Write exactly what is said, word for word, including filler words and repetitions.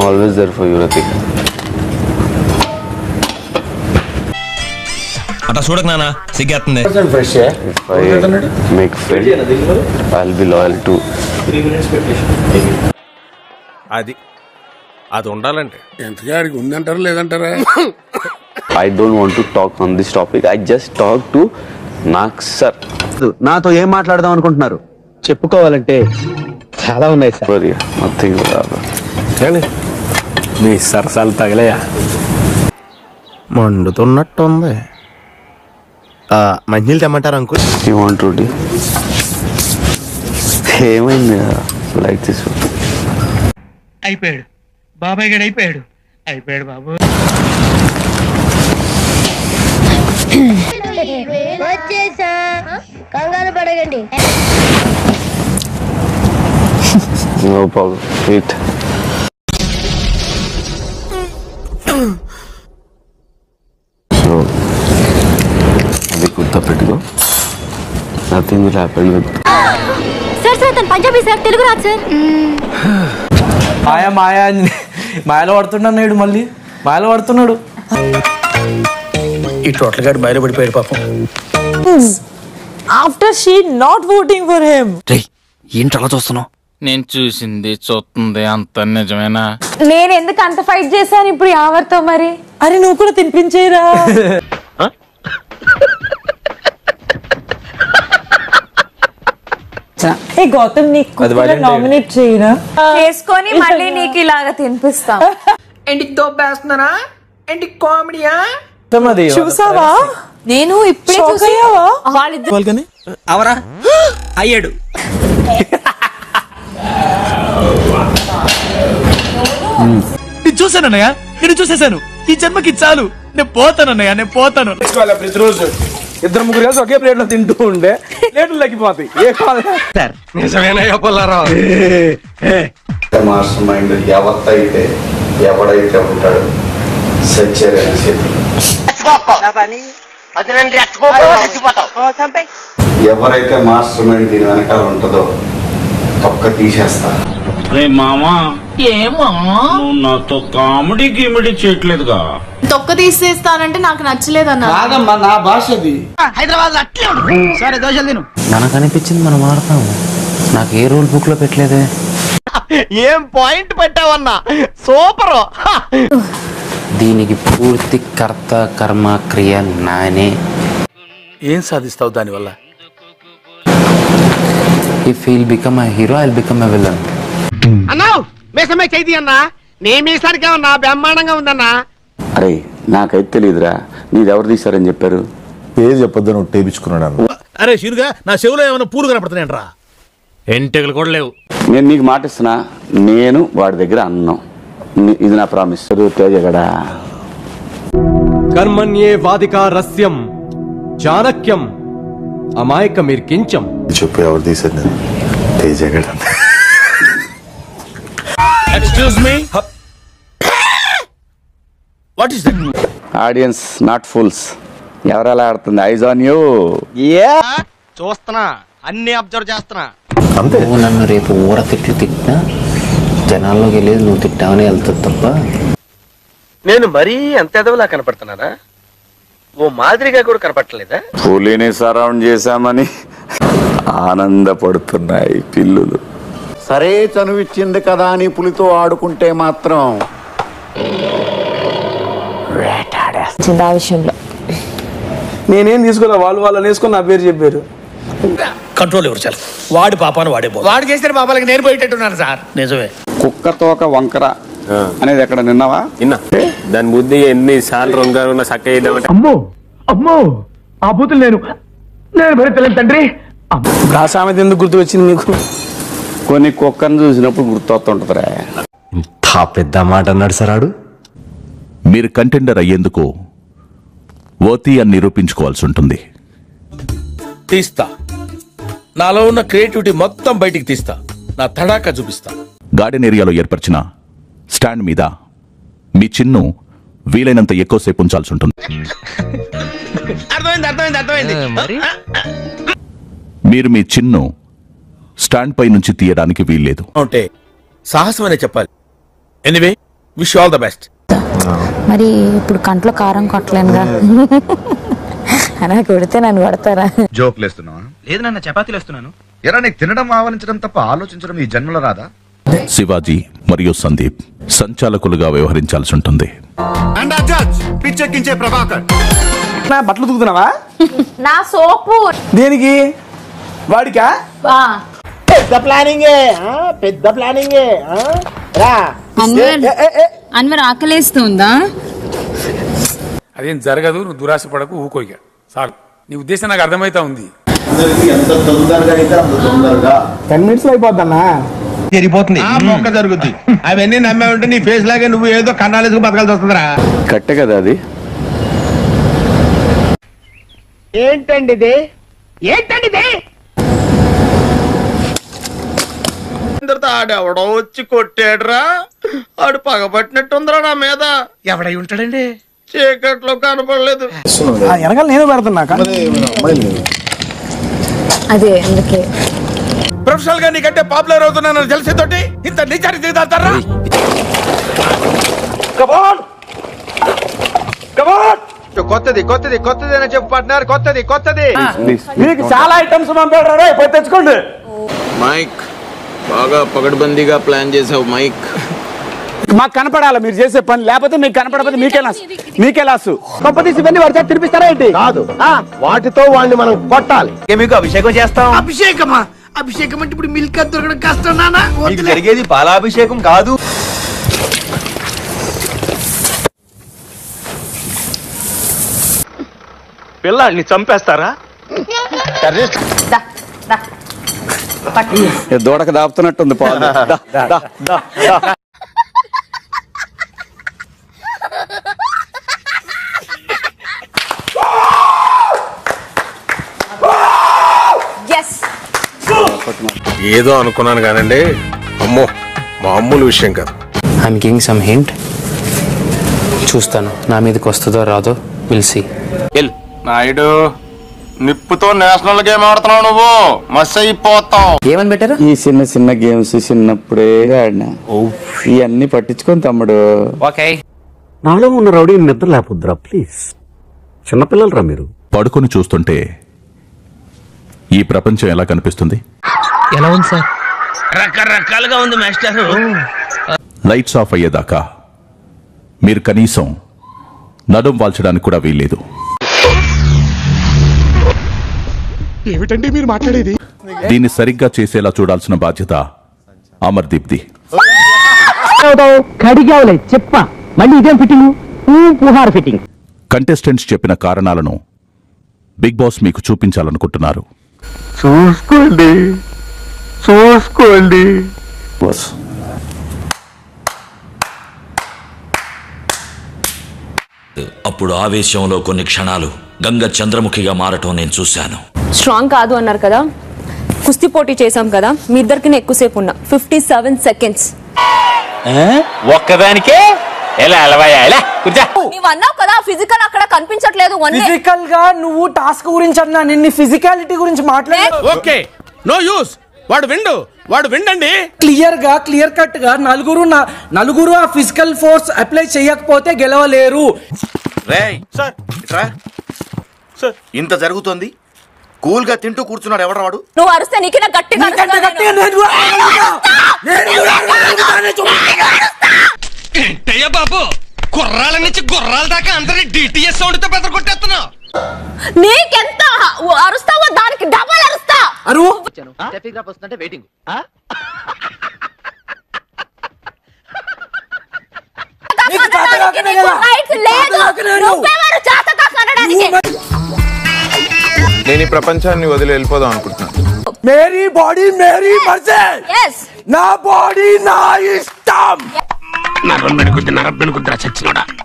Always there for you, Ratik. అట్లా చూడకు నాన్న సిగ్గేస్తుంది. If I make friend, I'll be loyal to. అది అది ఉండాలంటే ఎంతగాడికి ఉందంటారా లేదంటారా? I don't want to talk on this topic. I just talk to Nak sir. నాతో ఏం మాట్లాడదాం అనుకుంటున్నారు? చెప్పుకోవాలంటే చాలా ఉన్నాయి సార్. Sorry, nothing. కానీ మీ సరసాలు తగలేయా? మండుతున్నట్టుంది. మంచినీళ్ళు తెమ్మంటారు uncle? You want to do? ఏమైంది? Like this. అయిపోయాడు బాబాయ్ గడు అయిపోయాడు అయిపోయాడు బాబు. వచ్చేసా కంగారు పడకండి. No problem. Wait. So, అది కుర్తా పెట్టుకో. Nothing will happen with. Sir sir తను పంజాబీ సార్, తెలుగు రాదు సార్. మాయా మాయా మాయలో పడుతున్నాడు నేడు, మళ్ళీ మాయలో పడుతున్నాడు. ఈ టోటల్ గాడు బయట పడిపోయాడు పాపం. After she not voting for him. ఏంటలా చూస్తున్నావు? నేను చూసింది చూస్తుంది అంత నిజమేనా? నేను ఎందుకు అంత ఫైట్ చేశాను ఇప్పుడు ఎవరితో మరి? అరే నువ్వు కూడా తినిపించేరా. ఏ గౌతమ్ నీకు నామినేట్ చేయరా? చేసుకొని మళ్ళీ నీకు ఇలాగా తినిపిస్తాం. ఏంటి దోపేస్తున్నారా? ఏంటి కామెడీయా? చూసావా? నేను ఇప్పుడే చూసావా? వాళ్ళిద్దరు అవరా అయ్యాడు. నేను చూసానన్నయ్య, నేను చూసేసాను. ఈ జన్మకి చాలు, నేను పోతానన్నయ్య, నేను పోతాను. ప్రతిరోజు ఇద్దరు ముగ్గురు కలిసి ఒకే ప్లేట్ లో తింటూ ఉండే ప్లేట్లు తగ్గిపోతాయి. ఏ కాదు నిజమేనయ్యా పుల్లారావు? మాస్టర్ మైండ్ ఎవరైతే ఎవడైతే ఉంటాడో సత్యమైన చేతి ఎవరైతే మాస్టర్ మైండ్ దీని వెనకాల ఉంటుందో తొక్క తీసేస్తా. రే మామా, ఏమా నాతో కామెడీ గిమిడీ చేయట్లేదుగా? తొక్క తీసేస్తానంటే నాకు నచ్చలేదన్నా. కాదమ్మా, నా భాష అది. హైదరాబాద్ అట్లే సరే దోశలు తిను. నాకు అనిపించింది మనం ఆడతాము. నాకు ఏ రూల్ బుక్ లో పెట్టలేదే. ఏం పాయింట్ పెట్టావన్నా, సూపర్. దీనికి పూర్తి కర్త కర్మ క్రియ నానే. ఏం సాధిస్తావు దానివల్ల? If he'll become a hero, I'll become a villain. అన్నావు మీసమే చేయి అన్నా, నీ మీసానికి ఏమన్నా బ్రహ్మాండంగా ఉందన్నా. అరే నాకైతే తెలియదురా, నీదెవరు తీశారని చెప్పారు? ఏది చెప్పొద్దు నువ్వు టేపించుకున్నాడు. అరే షిరుగా, నా చెవులో ఏమైనా పూలు కనపడుతున్నాయంట్రా? ఎంటెగలు కూడా లేవు. నేను నీకు మాట ఇస్తున్నా, నేను వాడి దగ్గర అన్నాం. ఇది నా ప్రామిస్. తేజగడా కర్మణ్యే వాదికా రస్యం చాణక్యం అమాయక మీరు కించం. చెప్పు ఎవరు తీసారు? నేను తేజగడ. Excuse me, what is that? Audience not fools. ఎవరెలా ఆడుతుంది? Eyes on you. చూస్తున్నా, అన్ని అబ్జర్వ్ చేస్తున్నా. అంతే. నువ్వు నన్ను రేపు ఊర తిట్లు తిట్టినా జనాల్లోకి వెళ్ళేది నువ్వు తిట్టావని వెళ్తుంది తప్ప. నేను మరీ అంత ఎదవలా కనపడుతున్నారా? ఓ మాదిరిగా కూడా కనపడలేదా? పులిని సరౌండ్ చేశామని ఆనందపడుతున్నాయి పిల్లులు. సరే చనువిచ్చింది కదా అని పులితో ఆడుకుంటే మాత్రం ఆ విషయంలో నేనేం తీసుకోలే, వాళ్ళు వాళ్ళని వేసుకొని నా పేరు చెప్పారు. కంట్రోల్ ఎవరు చాలు. వాడి పాపాను వాడే పో. వాడు చేసిన పాపాలకి నేను పోయేటట్టున్నాను సార్. నిజమే. కుక్క తోక వంకర అనేది ఎక్కడ నిన్నావా? విన్నా. దాని బుద్ధి ఎన్ని సార్లు రొంగ సక్క వేద్దామంటే అమ్మో అమ్మో ఆ బూతులు నేను నేను భరించలేను తండ్రి. సామెత ఎందుకు గుర్తు వచ్చింది మీకు? కొన్ని కుక్కను చూసినప్పుడు గుర్తొస్తుంటదిరా. ఇంత పెద్ద మాట అన్నాడు సార్ ఆడు. మీరు కంటెండర్ అయ్యేందుకు ఓతి అని నిరూపించుకోవాల్సి ఉంటుంది. తీస్తా. నాలో ఉన్న క్రియేటివిటీ మొత్తం బయటికి తీస్తా. నా తడాకా చూపిస్తా. గార్డెన్ ఏరియాలో ఏర్పరిచిన స్టాండ్ మీద మీ చిన్ను వీలైనంత ఎక్కువసేపు ఉంచాల్సి ఉంటుంది. అర్థమైంది అర్థమైంది అర్థమైంది. మీరు మీ చిన్ను స్టాండ్ పై నుంచి తీయడానికి వీల్లేదు. అంటే సాహసం అనే చెప్పాలి. Anyway wish all the best. మరి ఇప్పుడు కంట్లో కారం కొట్టలేనుగా అలా కొడితే నన్ను కొడతారా? జోకులు వేస్తున్నావా? లేదు నాన్న, చపాతీలు వేస్తున్నాను. ఎరా నీకు తినడం ఆవలించడం తప్ప ఆలోచించడం ఈ జన్మలో రాదా? శివాజీ మరియు సందీప్ సంచాలకులుగా వ్యవహరించాల్సి ఉంటుంది. పిచ్చెక్కించే ప్రభాకర్. నా బట్టలు తుకుతున్నావా? నా సోపు దేనికి? వాడికా? పెద్ద ప్లానింగే, పెద్ద ప్లానింగే. అన్వర్ ఆకలేస్తుందా? అదేం జరగదు, నువ్వు దురాశ పడకు, ఊకోయిక చాలు. నీ ఉద్దేశం నాకు అర్థమైతా ఉంది. టెన్ మినిట్స్ అయిపోద్దన్నా. జరిగిపోతుంది, మొక్క జరుగుద్ది. అవన్నీ నమ్మే ఉంటే నీ ఫేస్ లాగే నువ్వు ఏదో కన్నాలేసుకు బతకాల్సి వస్తుందిరా. కట్టే కదా అది. ఏంటండి ఇది? ఏంటండి ఇది? ఆడెవడో వచ్చి కొట్టాడురా. ఆడు పగబట్టినట్టుందిరా నా మీద. ఎవడై ఉంటాడండి? చీకట్లో కనపడలేదు. వెనకాల నేను పెడుతున్నా. అదే అందుకే ప్రొఫెషనల్ గా నీకంటే పాపులర్ అవుతున్నాను తెలిసి తోటి ఇంత నిజాన్ని దిగుతారా? కొత్తది కొత్తది కొత్తది అని చెప్పు పార్ట్నర్, కొత్తది కొత్తది. మీకు చాలా ఐటమ్స్ పంపాడు, పోయి తెచ్చుకోండి. మైక్ బాగా పగడ్బందీగా ప్లాన్ చేసావు మైక్. మాకు కనపడాలి మీరు చేసే పని, లేకపోతే మీకు కనపడకపోతే మీకే లాస్, మీకే లాసు. కొంపతీసి ఇవన్నీ వాడితే తినిపిస్తారా ఏంటి? కాదు, వాటితో వాడిని మనం కొట్టాలి. మీకు అభిషేకం చేస్తాం. అభిషేకమా? అభిషేకం అంటే ఇప్పుడు మిల్క్ దొరకడం కష్టం నాన్న. జరిగేది పాలాభిషేకం కాదు. పిల్లాడిని చంపేస్తారా? దూడక దాపుతున్నట్టుంది పాలు. దా, దా, దా, దా. ఏదో అనుకున్నాను కానండి, అమ్మో మామూలు విషయం కాదు. I'm giving some hint. చూస్తాను నా మీదకి వస్తుందో రాదో, విల్ సీ. నాయుడు నిప్పుతో నేషనల్ గేమ్ ఆడుతున్నావు నువ్వు, మస్ అయిపోతావు. ఏమని పెట్టారు? ఈ చిన్న చిన్న గేమ్స్ చిన్నప్పుడే ఆడినా. ఇవన్నీ పట్టించుకొని తమ్ముడు. ఓకే. నాలో ఉన్న రౌడీ నిద్ర లేకపోద్దురా ప్లీజ్. చిన్నపిల్లలు రా మీరు. పడుకొని చూస్తుంటే ఈ ప్రపంచం ఎలా కనిపిస్తుంది? ఎలా ఉంది సార్? రకరకాలుగా ఉంది మాస్టర్. లైట్స్ ఆఫ్ అయ్యేదాకా మీరు కనీసం నడుం వాల్చడానికి కూడా వీల్లేదు. ఏమిటండి మీరు మాట్లాడేది? దీన్ని సరిగ్గా చేసేలా చూడాల్సిన బాధ్యత అమర్దీప్ది. కడిగావులే చెప్పా, మళ్ళీ ఇదేం ఫిట్టింగ్? పుహార్ ఫిట్టింగ్. కంటెస్టెంట్స్ చెప్పిన కారణాలను బిగ్ బాస్ మీకు చూపించాలనుకుంటున్నారు. చూసుకోండి చూసుకోండి. అప్పుడు ఆవేశంలో కొన్ని క్షణాలు గంగ చంద్రముఖిగా మారటం నేను చూశాను. స్ట్రాంగ్ కాదు అన్నారు కదా, కుస్తీ పోటీ చేసాం కదా, మీ ఇద్దరికి ఎక్కువసేపు ఉన్నా. ఫిఫ్టీ సెవెన్ సెకండ్స్ ఒక్కదానికే ఎలా అలవాయా? ఎలా కూర్చో. నీవు అన్నావు కదా ఫిజికల్ అక్కడ కనిపించట్లేదు. ఫిజికల్ గా నువ్వు టాస్క్ గురించి అన్నా, నిన్ను ఫిజికాలిటీ గురించి మాట్లాడు. Okay, no use. వాడు విండు, వాడు విండండి. క్లియర్ గా క్లియర్ కట్ గా నలుగురు నలుగురు ఆ ఫిజికల్ ఫోర్స్ అప్లై చేయకపోతే గెలవలేరు. ఇంత జరుగుతోంది, కూల్ గా తింటూ కూర్చున్నాడు ఎవడ వాడు? నువ్వు అరిస్తే నీకే గట్టిగా ఏంటయ్యా బాబు, గుర్రాల నుంచి గుర్రాల దాకా అందరినీ డిటిఎస్ సౌండ్ తో బెదర కొట్టేస్తున్నావు. నీకెంత అరుస్తావో దానికి డబల్ అరుస్తా. అరువు వస్తుంటే వెయిటింగ్. నేను ఈ ప్రపంచాన్ని వదిలి వెళ్ళిపోదాం అనుకుంటున్నాను. మేరీ బాడీ మేరీ మర్జీ. నా బాడీ నా ఇష్టం. నరం పెనుకుంటే నరం పెనుకుంటారా చచ్చినోడా.